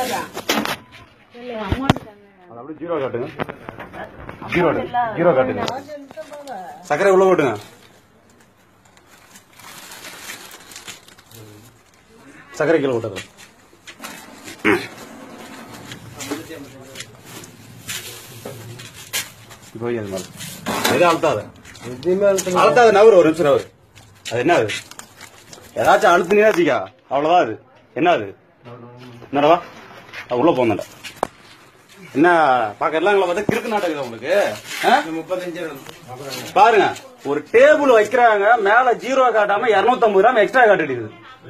அப்படியே ஜீரோ காட்டுங்க. ஜீரோ காட்டுங்க. சர்க்கரை உள்ள போட்டுங்க. சர்க்கரை கிலோ விட்டுறது. இப்போ எது அழுத்தாத நவரு ஒரு நிமிஷம் நவரு. அது என்ன அது? ஏதாச்சும் அழுத்துனே வச்சுக்கா, அவ்வளவுதான். அது என்ன அது? என்னடா உள்ள போந்தா என்ன பாக்க எல்லாம் பார்த்தா கிறுக்கு நாட்டக்குதா உங்களுக்கு? 35 பாருங்க, ஒரு டேபிள் வைக்கிறாங்க, மேல ஜீரோ காட்டாம 250 கிராம் எக்ஸ்ட்ரா காட்டிடுது.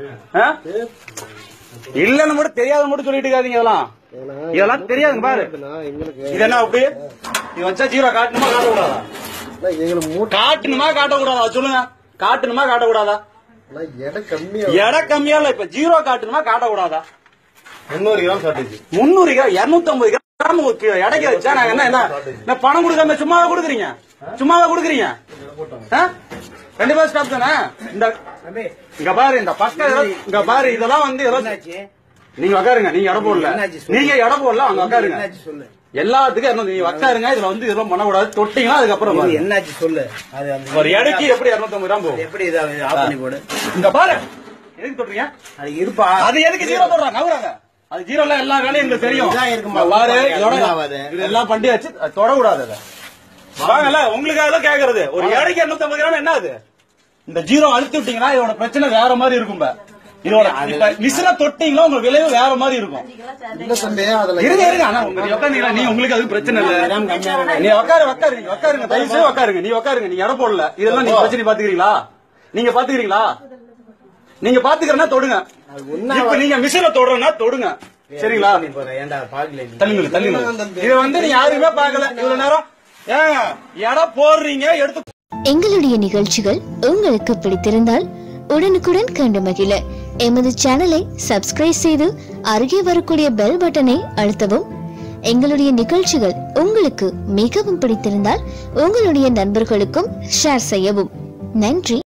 இல்லன்னு மட்டும் தெரியாத மட்டும் சொல்லிட்டு இருக்காதீங்க. இதெல்லாம் தெரியாதுங்க. பாரு இது என்ன அப்படி இது வச்சா ஜீரோ காட்டணுமா காட்டக்கூடாதா? காட்டணுமா காட்டக்கூடாதா சொல்லுங்க. காட்டணுமா காட்டக்கூடாதா? எடை கம்மியா இல்ல. இப்ப ஜீரோ காட்டணுமா காட்டக்கூடாதா? 300 கிராம் காட்டுச்சு. 300 கிராம் 250 கிராம் எடைக்கு வச்சா நாங்க என்ன பணம் கொடுக்காம சும்மாவா கொடுக்குறீங்க? சும்மாவா கொடுக்குறீங்க? கண்டிப்பா ஸ்டாப் தானே. இங்க பாரு, இந்த பக்கம் இங்க பாரு, இதெல்லாம் வந்து நீங்க உக்காருங்க. நீங்க இடம் போடல, நீங்க இடம் போடல, அங்க உக்காருங்க. எல்லாத்துக்கும் நீங்க உக்காருங்க. இதுல வந்து இதெல்லாம் பண்ணக்கூடாது. தொட்டீங்கன்னா அதுக்கப்புறம் என்னாச்சு சொல்லு. ஒரு எடைக்கு எப்படி 250 கிராம் போகும்? எப்படி போடு. இங்க பாரு, எதுக்கு தொட்டுறீங்க? அது இருப்பா. அது எதுக்கு ஜீரோ போடுறாங்க? நவுறாங்க. அது ஜீரோல எல்லா வேலையும் எங்களுக்கு தெரியும். பாரு, இதெல்லாம் பண்ணியாச்சு, தொடக்கூடாது. வாங்கல உங்களுக்காக தான் கேக்குறது. ஒரு எடைக்கு 250 கிராம் என்ன அது? இந்த ஜீரோ அழுத்தி விட்டீங்கன்னா இதோட பிரச்சனை வேற மாதிரி இருக்கும். இதோட மிஷினை தொட்டீங்கன்னா உங்க விளைவு வேற மாதிரி இருக்கும். நீ உங்களுக்கு அது பிரச்சனை இல்ல. நீ உக்காருங்க. தயவு செய்து உக்காருங்க. நீ உக்காருங்க. நீங்க இடம் போடல. இதெல்லாம் நீங்க பிரச்சனை பாத்துக்கிறீங்களா? நீங்க பாத்துக்கிறீங்களா? நீங்க பாத்துக்கிறனா தொடுங்க. இப்ப நீங்க மிஷினை தொடுறனா தொடுங்க. சரிங்களா? தள்ளுங்க. இது வந்து நீங்க யாருமே பாக்கல இவ்வளவு நேரம். இடம் போடுறீங்க எடுத்து. எங்களுடைய நிகழ்ச்சிகள் உங்களுக்கு பிடித்திருந்தால் உடனுக்குடன் கண்டு மகிழ எமது சேனலை சப்ஸ்கிரைப் செய்து அருகே வரக்கூடிய பெல் பட்டனை அழுத்தவும். எங்களுடைய நிகழ்ச்சிகள் உங்களுக்கு மிகவும் பிடித்திருந்தால் உங்களுடைய நண்பர்களுக்கும் ஷேர் செய்யவும். நன்றி.